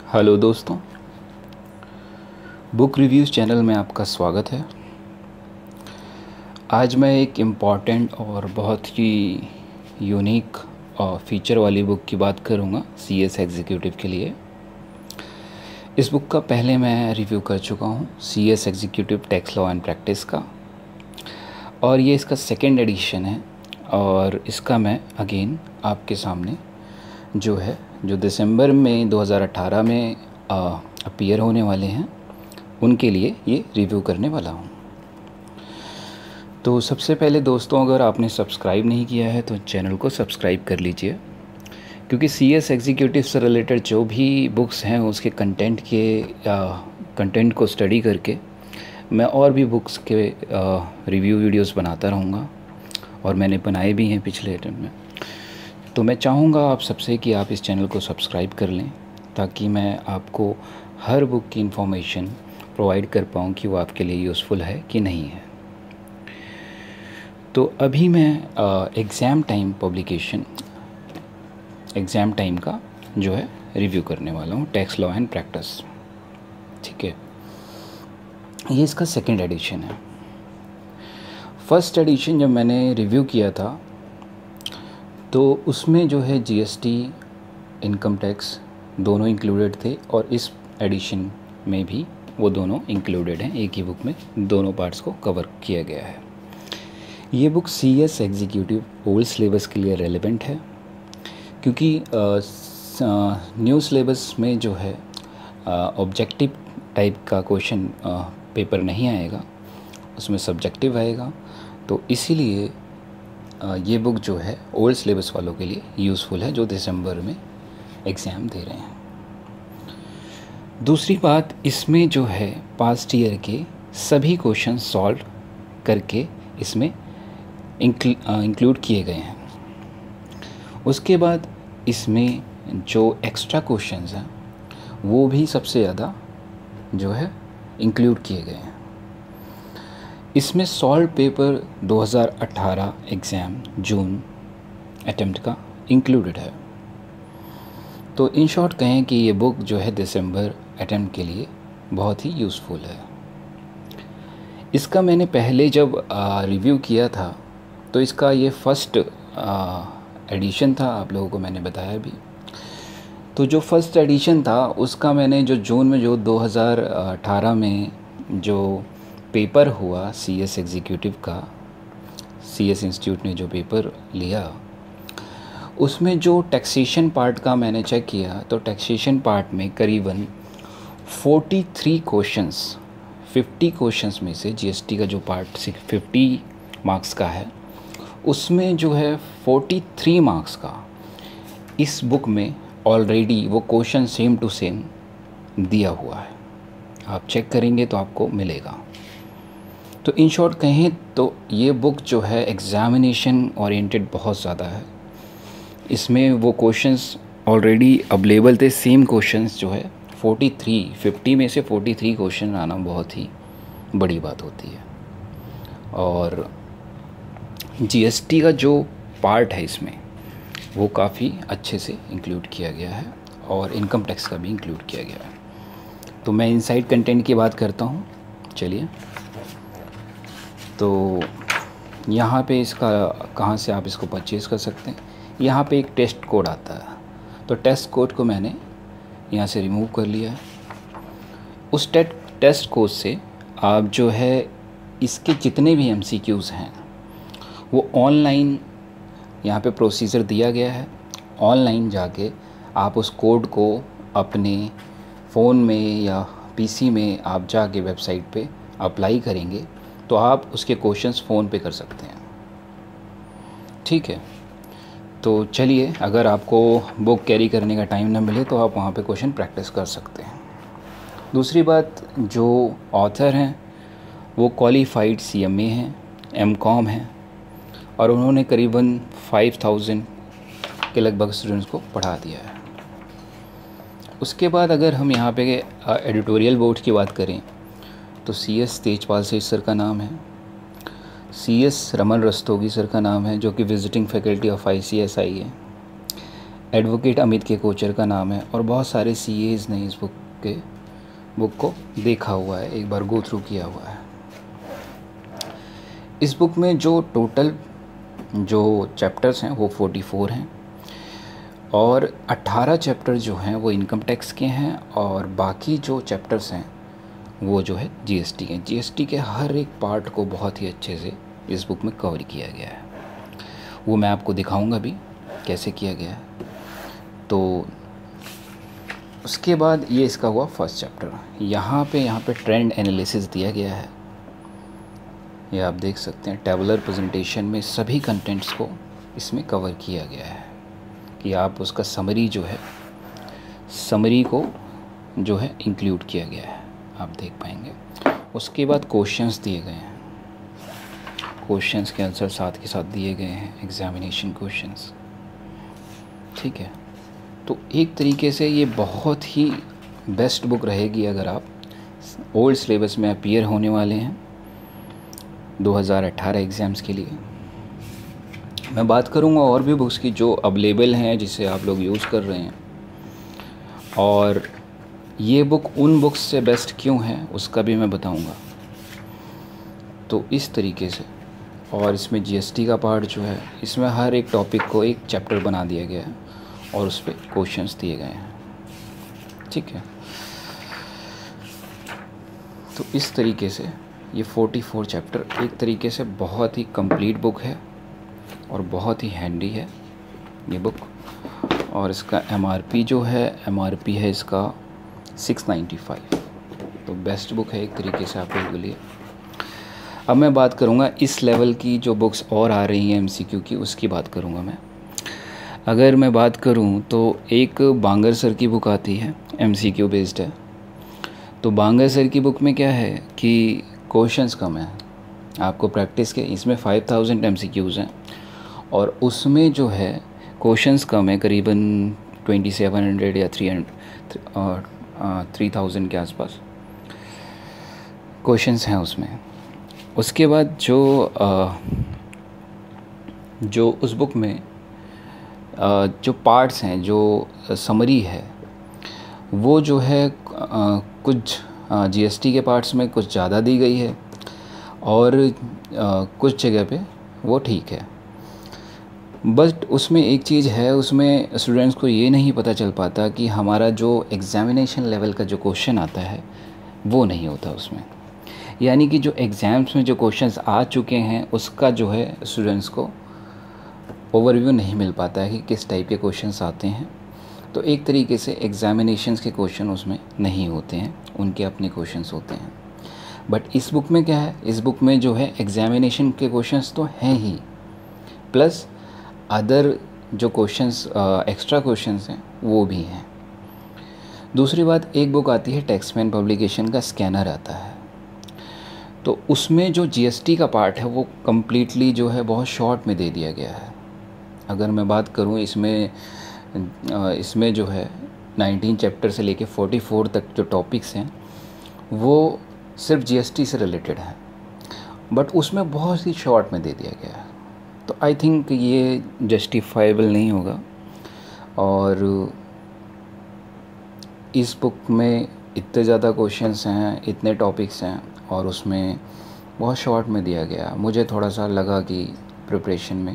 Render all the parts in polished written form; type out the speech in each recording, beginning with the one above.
Hello दोस्तों, book reviews channel में आपका स्वागत है। आज मैं एक इम्पॉर्टेंट और बहुत ही यूनिक फीचर वाली बुक की बात करूँगा CS एग्जीक्यूटिव के लिए। इस बुक का पहले मैं रिव्यू कर चुका हूँ, CS executive tax law and practice का, और ये इसका सेकेंड एडिशन है। और इसका मैं अगेन आपके सामने जो दिसंबर में 2018 में अपीयर होने वाले हैं उनके लिए ये रिव्यू करने वाला हूँ। तो सबसे पहले दोस्तों, अगर आपने सब्सक्राइब नहीं किया है तो चैनल को सब्सक्राइब कर लीजिए, क्योंकि CS एग्जीक्यूटिव से रिलेटेड जो भी बुक्स हैं उसके कंटेंट को स्टडी करके मैं और भी बुक्स के रिव्यू वीडियोस बनाता रहूँगा, और मैंने बनाए भी हैं पिछले टाइम में। तो मैं चाहूँगा आप सबसे कि आप इस चैनल को सब्सक्राइब कर लें, ताकि मैं आपको हर बुक की इन्फॉर्मेशन प्रोवाइड कर पाऊँ कि वो आपके लिए यूज़फुल है कि नहीं है। तो अभी मैं एग्ज़ाम टाइम का जो है रिव्यू करने वाला हूँ, टैक्स लॉ एंड प्रैक्टिस। ठीक है, ये इसका सेकेंड एडिशन है। फर्स्ट एडिशन जब मैंने रिव्यू किया था तो उसमें जो है GST, इनकम टैक्स दोनों इंक्लूडेड थे, और इस एडिशन में भी वो दोनों इंक्लूडेड हैं। एक ही बुक में दोनों पार्ट्स को कवर किया गया है। ये book CS executive old syllabus के लिए रेलेवेंट है, क्योंकि न्यू सिलेबस में जो है ऑब्जेक्टिव टाइप का क्वेश्चन पेपर नहीं आएगा, उसमें सब्जेक्टिव आएगा। तो इसीलिए ये बुक जो है ओल्ड सिलेबस वालों के लिए यूज़फुल है, जो दिसंबर में एग्ज़ाम दे रहे हैं। दूसरी बात, इसमें जो है पास्ट ईयर के सभी क्वेश्चन सॉल्व करके इसमें इंक्लूड किए गए हैं। उसके बाद इसमें जो एक्स्ट्रा क्वेश्चंस हैं वो भी सबसे ज़्यादा जो है इंक्लूड किए गए हैं। इसमें solve paper 2018 exam June attempt का इंक्लूडेड है। तो इन शॉर्ट कहें कि ये बुक जो है दिसंबर अटेम्प्ट के लिए बहुत ही यूज़फुल है। इसका मैंने पहले जब रिव्यू किया था तो इसका ये फर्स्ट एडिशन था, आप लोगों को मैंने बताया भी। तो जो फर्स्ट एडिशन था उसका मैंने जो जून में जो 2018 में जो पेपर हुआ CS एग्जीक्यूटिव का, CS इंस्टीट्यूट ने जो पेपर लिया, उसमें जो टैक्सेशन पार्ट का मैंने चेक किया तो टैक्सेशन पार्ट में करीबन 43 क्वेश्चंस, 50 क्वेश्चंस में से GST का जो पार्ट 50 मार्क्स का है, उसमें जो है 43 मार्क्स का इस बुक में ऑलरेडी वो क्वेश्चन सेम टू सेम दिया हुआ है। आप चेक करेंगे तो आपको मिलेगा। तो इन शॉर्ट कहें तो ये बुक जो है एग्ज़ामिनेशन ओरिएंटेड बहुत ज़्यादा है। इसमें वो क्वेश्चंस ऑलरेडी अवेलेबल थे, सेम क्वेश्चंस जो है 50 में से 43 क्वेश्चन आना बहुत ही बड़ी बात होती है। और GST का जो पार्ट है इसमें वो काफ़ी अच्छे से इंक्लूड किया गया है, और इनकम टैक्स का भी इंक्लूड किया गया है। तो मैं इनसाइड कंटेंट की बात करता हूँ। चलिए, तो यहाँ पे इसका कहाँ से आप इसको परचेज़ कर सकते हैं। यहाँ पे एक टेस्ट कोड आता है, तो टेस्ट कोड को मैंने यहाँ से रिमूव कर लिया है। उस टेस्ट कोड से आप जो है इसके जितने भी MCQs हैं वो ऑनलाइन यहाँ पे प्रोसीजर दिया गया है। ऑनलाइन जाके आप उस कोड को अपने फ़ोन में या PC में आप जाके वेबसाइट पे अप्लाई करेंगे तो आप उसके क्वेश्चंस फ़ोन पे कर सकते हैं। ठीक है, तो चलिए, अगर आपको बुक कैरी करने का टाइम ना मिले तो आप वहाँ पे क्वेश्चन प्रैक्टिस कर सकते हैं। दूसरी बात, जो ऑथर हैं वो क्वालिफाइड CMA हैं, MCOM हैं, और उन्होंने करीबन 5000 के लगभग स्टूडेंट्स को पढ़ा दिया है। उसके बाद अगर हम यहाँ पे एडिटोरियल बोर्ड की बात करें तो CS तेजपाल सेठ सर का नाम है, CS रमन रस्तोगी सर का नाम है, जो कि विजिटिंग फैकल्टी ऑफ ICSI है। एडवोकेट अमित के कोचर का नाम है, और बहुत सारे CAs ने इस बुक को देखा हुआ है, एक बार गो थ्रू किया हुआ है। इस बुक में जो टोटल जो चैप्टर्स हैं वो 44 हैं, और 18 चैप्टर जो हैं वो इनकम टैक्स के हैं, और बाकी जो चैप्टर्स हैं वो जो है GST के। GST के हर एक पार्ट को बहुत ही अच्छे से इस बुक में कवर किया गया है, वो मैं आपको दिखाऊंगा भी कैसे किया गया है। तो उसके बाद ये इसका हुआ फर्स्ट चैप्टर। यहाँ पे ट्रेंड एनालिसिस दिया गया है, ये आप देख सकते हैं। टेबुलर प्रेजेंटेशन में सभी कंटेंट्स को इसमें कवर किया गया है कि आप उसका समरी को जो है इंक्लूड किया गया है, आप देख पाएंगे। उसके बाद क्वेश्चंस दिए गए हैं, क्वेश्चंस के आंसर साथ के साथ दिए गए हैं, एग्जामिनेशन क्वेश्चंस, ठीक है। तो एक तरीके से ये बहुत ही बेस्ट बुक रहेगी अगर आप ओल्ड सिलेबस में अपीयर होने वाले हैं 2018 एग्ज़ाम्स के लिए। मैं बात करूँगा और भी बुक्स की जो अवेलेबल हैं, जिसे आप लोग यूज़ कर रहे हैं, और ये बुक उन बुक्स से बेस्ट क्यों है उसका भी मैं बताऊँगा। तो इस तरीके से, और इसमें GST का पार्ट जो है, इसमें हर एक टॉपिक को एक चैप्टर बना दिया गया है और उस पर क्वेश्चंस दिए गए हैं, ठीक है। तो इस तरीके से ये 44 चैप्टर एक तरीके से बहुत ही कंप्लीट बुक है और बहुत ही हैंडी है ये बुक। और इसका MRP जो है, MRP है इसका 695। तो बेस्ट बुक है एक तरीके से आप लोगों के लिए। अब मैं बात करूँगा इस लेवल की जो बुक्स और आ रही हैं MCQ की, उसकी बात करूँगा मैं। अगर मैं बात करूँ तो एक बांगर सर की बुक आती है, MCQ बेस्ड है। तो बांगर सर की बुक में क्या है कि क्वेश्चंस कम है, आपको प्रैक्टिस के, इसमें 5000 MCQs हैं और उसमें जो है क्वेश्चंस कम है, करीबन 2700 या 3000 के आसपास क्वेश्चंस हैं उसमें। उसके बाद जो उस बुक में जो पार्ट्स हैं, जो समरी है, वो जो है कुछ GST के पार्ट्स में कुछ ज़्यादा दी गई है और कुछ जगह पे वो ठीक है। बट उसमें एक चीज़ है, उसमें स्टूडेंट्स को ये नहीं पता चल पाता कि हमारा जो एग्ज़ामिनेशन लेवल का जो क्वेश्चन आता है वो नहीं होता उसमें। यानी कि जो एग्ज़ाम्स में जो क्वेश्चंस आ चुके हैं उसका जो है स्टूडेंट्स को ओवरव्यू नहीं मिल पाता है कि किस टाइप के क्वेश्चंस आते हैं। तो एक तरीके से एग्ज़ामिनेशंस के क्वेश्चन उसमें नहीं होते हैं, उनके अपने क्वेश्चंस होते हैं। बट इस बुक में क्या है, इस बुक में जो है एग्ज़ामिनेशन के क्वेश्चंस तो हैं ही, प्लस अदर जो क्वेश्चंस एक्स्ट्रा क्वेश्चंस हैं वो भी हैं। दूसरी बात, एक बुक आती है टैक्समैन पब्लिकेशन का स्कैनर आता है, तो उसमें जो GST का पार्ट है वो कम्प्लीटली जो है बहुत शॉर्ट में दे दिया गया है। अगर मैं बात करूँ इसमें जो है 19 चैप्टर से लेके 44 तक जो टॉपिक्स हैं वो सिर्फ GST से रिलेटेड है, बट उसमें बहुत ही शॉर्ट में दे दिया गया है। तो आई थिंक ये जस्टिफाइबल नहीं होगा। और इस बुक में इतने ज़्यादा क्वेश्चंस हैं, इतने टॉपिक्स हैं और उसमें बहुत शॉर्ट में दिया गया। मुझे थोड़ा सा लगा कि प्रिपरेशन में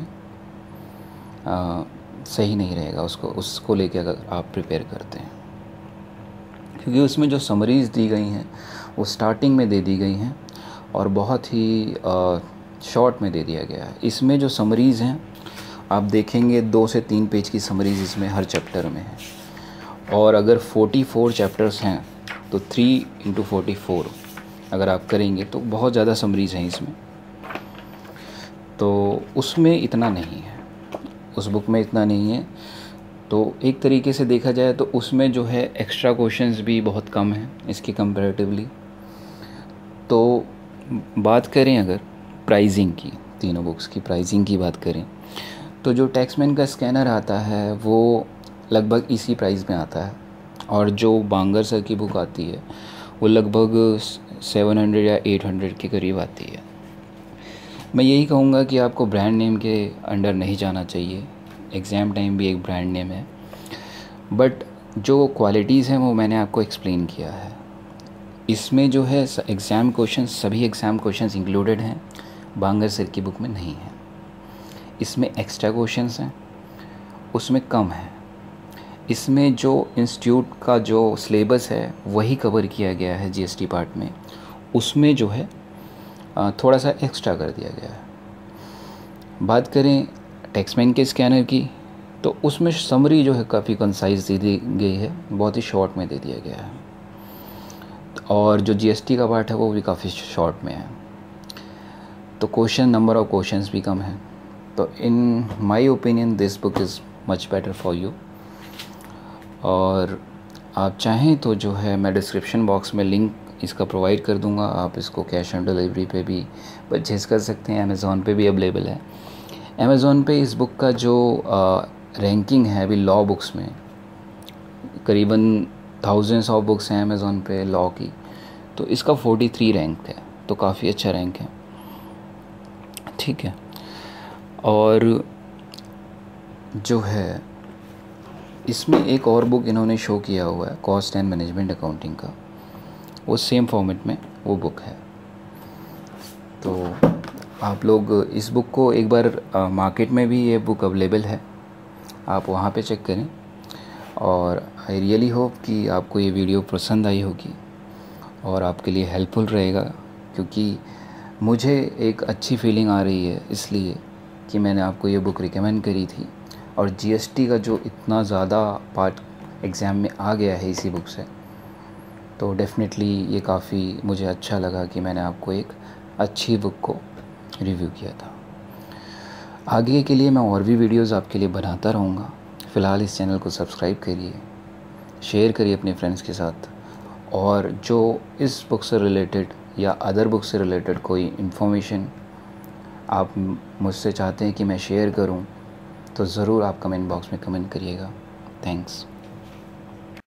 सही नहीं रहेगा उसको लेके अगर आप प्रिपेयर करते हैं, क्योंकि उसमें जो समरीज़ दी गई हैं वो स्टार्टिंग में दे दी गई हैं और बहुत ही शॉर्ट में दे दिया गया है। इसमें जो समरीज़ हैं आप देखेंगे 2 से 3 पेज की समरीज़ इसमें हर चैप्टर में है, और अगर 44 चैप्टर्स हैं तो 3 × 44 अगर आप करेंगे तो बहुत ज़्यादा समरीज़ हैं इसमें। तो उसमें इतना नहीं है, उस बुक में इतना नहीं है। तो एक तरीके से देखा जाए तो उसमें जो है एक्स्ट्रा क्वेश्चंस भी बहुत कम हैं इसके कंपैरेटिवली। तो बात करें अगर प्राइसिंग की, तीनों बुक्स की प्राइसिंग की बात करें तो जो टैक्समैन का स्कैनर आता है वो लगभग इसी प्राइस में आता है, और जो बांगर सर की बुक आती है वो लगभग 700 या 800 के करीब आती है। मैं यही कहूँगा कि आपको ब्रांड नेम के अंडर नहीं जाना चाहिए। एग्ज़ाम टाइम भी एक ब्रांड नेम है, बट जो क्वालिटीज़ हैं वो मैंने आपको एक्सप्लेन किया है। इसमें जो है एग्ज़ाम क्वेश्चन, सभी एग्ज़ाम क्वेश्चंस इंक्लूडेड हैं, बांगर सर की बुक में नहीं है। इसमें एक्स्ट्रा क्वेश्चंस हैं, उसमें कम है। इसमें जो इंस्टीट्यूट का जो सिलेबस है वही कवर किया गया है जीएसटी पार्ट में, उसमें जो है थोड़ा सा एक्स्ट्रा कर दिया गया है। बात करें टैक्समैन के स्कैनर की, तो उसमें समरी जो है काफ़ी कंसाइज दे दी गई है, बहुत ही शॉर्ट में दे दिया गया है। और जो जीएसटी का पार्ट है वो भी काफ़ी शॉर्ट में है, तो क्वेश्चन नंबर ऑफ क्वेश्चंस भी कम है। तो in my opinion this book is much better for you. और आप चाहें तो जो है मैं डिस्क्रिप्शन बॉक्स में लिंक इसका प्रोवाइड कर दूंगा, आप इसको कैश ऑन डिलीवरी पे भी परचेज कर सकते हैं। अमेज़ॉन पे भी अवेलेबल है। अमेज़ॉन पे इस बुक का जो रैंकिंग है अभी लॉ बुक्स में, करीबन थाउजेंड्स ऑफ बुक्स हैं अमेज़ॉन पे लॉ की, तो इसका 43 रैंक है, तो काफ़ी अच्छा रैंक है, ठीक है। और जो है इसमें एक और बुक इन्होंने शो किया हुआ है, कॉस्ट एंड मैनेजमेंट अकाउंटिंग का, वो सेम फॉर्मेट में वो बुक है। तो आप लोग इस बुक को एक बार मार्केट में भी ये बुक अवेलेबल है, आप वहाँ पे चेक करें। और आई रियली होप कि आपको ये वीडियो पसंद आई होगी और आपके लिए हेल्पफुल रहेगा, क्योंकि मुझे एक अच्छी फीलिंग आ रही है इसलिए कि मैंने आपको ये बुक रिकमेंड करी थी। और जीएसटी का जो इतना ज़्यादा पार्ट एग्ज़ाम में आ गया है इसी बुक से, तो डेफ़िनेटली ये काफ़ी मुझे अच्छा लगा कि मैंने आपको एक अच्छी बुक को रिव्यू किया था। आगे के लिए मैं और भी वीडियोस आपके लिए बनाता रहूँगा। फ़िलहाल इस चैनल को सब्सक्राइब करिए, शेयर करिए अपने फ्रेंड्स के साथ, और जो इस बुक से रिलेटेड या अदर बुक से रिलेटेड कोई इन्फॉर्मेशन आप मुझसे चाहते हैं कि मैं शेयर करूं, तो ज़रूर आप कमेंट बॉक्स में कमेंट करिएगा। थैंक्स।